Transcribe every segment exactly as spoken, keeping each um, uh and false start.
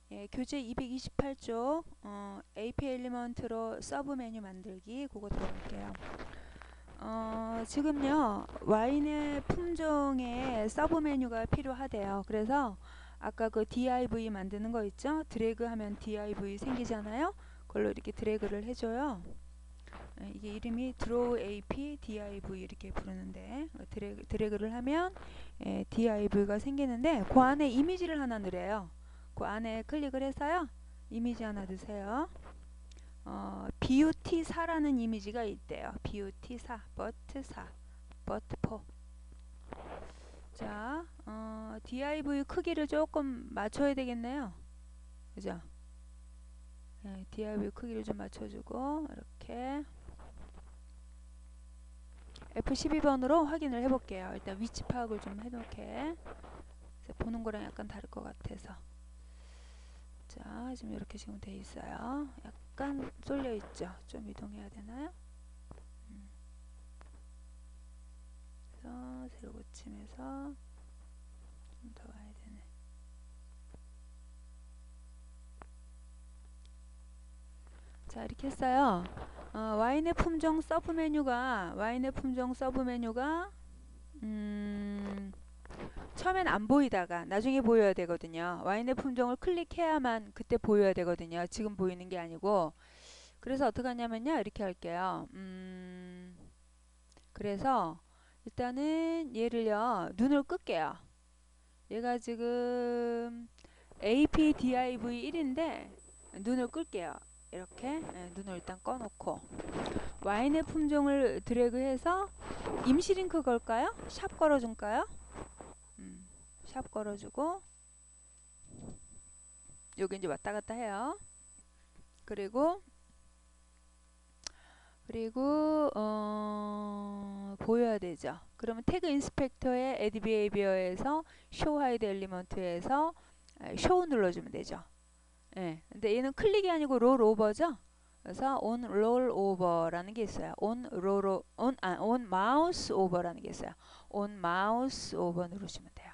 예, 교재 이백이십팔 쪽 어, 에이피아이 엘리먼트로 서브 메뉴 만들기 그거 들어갈게요. 어, 지금요 와인의 품종에 서브 메뉴가 필요하대요. 그래서 아까 그 디아이브이 만드는 거 있죠? 드래그 하면 디아이브이 생기잖아요. 그걸로 이렇게 드래그를 해줘요. 예, 이게 이름이 draw ap div 이렇게 부르는데 드래그, 드래그를 하면 예, div가 생기는데 그 안에 이미지를 하나 넣으래요. 그 안에 클릭을 해서요 이미지 하나 넣으세요. 어, 뷰티사라는 이미지가 있대요. 뷰티사, 버트사, 버트포. 자, 어, div 크기를 조금 맞춰야 되겠네요. 그죠? 네, div 크기를 좀 맞춰주고 이렇게 에프 십이 번으로 확인을 해볼게요. 일단 위치 파악을 좀 해놓게. 보는 거랑 약간 다를 것 같아서. 자, 지금 이렇게 지금 돼 있어요. 약간 쏠려 있죠. 좀 이동해야 되나요? 음. 그래서 세로 고침해서 좀 더 와야 되네. 자, 이렇게 했어요. 어, 와인의 품종 서브 메뉴가 와인의 품종 서브 메뉴가 음, 처음엔 안 보이다가 나중에 보여야 되거든요. 와인의 품종을 클릭해야만 그때 보여야 되거든요. 지금 보이는 게 아니고. 그래서 어떻게 하냐면요. 이렇게 할게요. 음, 그래서 일단은 얘를요. 눈을 끌게요. 얘가 지금 에이피디아이브이 일인데 눈을 끌게요. 이렇게 네, 눈을 일단 꺼놓고 와인의 품종을 드래그해서 임시 링크 걸까요? 샵 걸어줄까요? 음, 샵 걸어주고 여기 이제 왔다 갔다 해요. 그리고 그리고 어, 보여야 되죠. 그러면 태그 인스펙터의 add behavior에서 show hide element에서 show 눌러주면 되죠. 예. 근데 얘는 클릭이 아니고 roll over죠. 그래서 on roll over라는 게 있어요. on roll on 아, on mouse over라는 게 있어요. on mouse over 누르시면 돼요.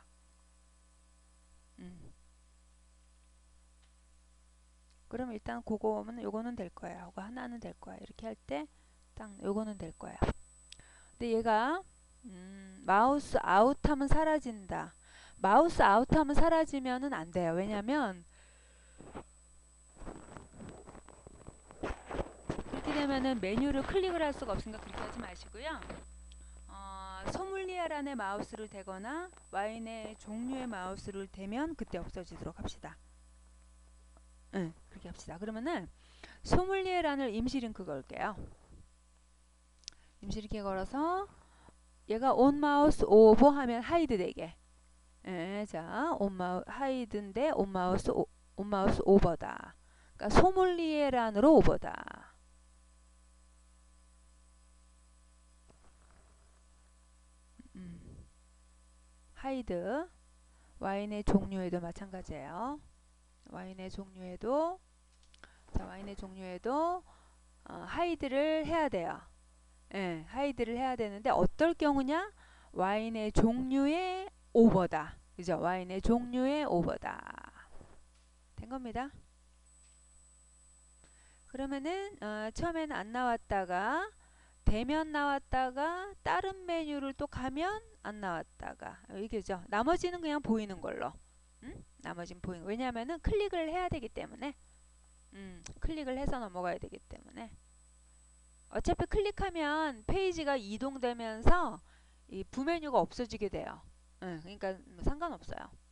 음. 그럼 일단 그거는 요거는 될 거예요. 요거 하나는 될 거예요. 이렇게 할 때 딱 요거는 될 거예요. 근데 얘가 음, 마우스 아웃 하면 사라진다. 마우스 아웃 하면 사라지면은 안 돼요. 왜냐면 그렇게 되면은 메뉴를 클릭을 할 수가 없으니까 그렇게 하지 마시고요. 어, 소믈리에란에 마우스를 대거나 와인의 종류의 마우스를 대면 그때 없어지도록 합시다. 응, 그렇게 합시다. 그러면은 소믈리에란을 임시 링크 걸게요. 임시 링크 걸어서 얘가 on mouse over 하면 하이드 되게. 예, 자, on mouse 하이드인데 on mouse on mouse over다. 그러니까 소믈리에란으로 오버다. 음, 하이드 와인의 종류에도 마찬가지예요. 와인의 종류에도 자 와인의 종류에도 어, 하이드를 해야 돼요. 예, 하이드를 해야 되는데 어떨 경우냐? 와인의 종류의 오버다. 그죠? 와인의 종류의 오버다. 된 겁니다. 그러면은 어, 처음에는 안 나왔다가 대면 나왔다가 다른 메뉴를 또 가면 안 나왔다가 이게죠. 나머지는 그냥 보이는 걸로. 음? 나머지는 보이는 거. 왜냐하면은 클릭을 해야 되기 때문에. 음, 클릭을 해서 넘어가야 되기 때문에. 어차피 클릭하면 페이지가 이동되면서 이 부메뉴가 없어지게 돼요. 음, 그러니까 뭐 상관없어요.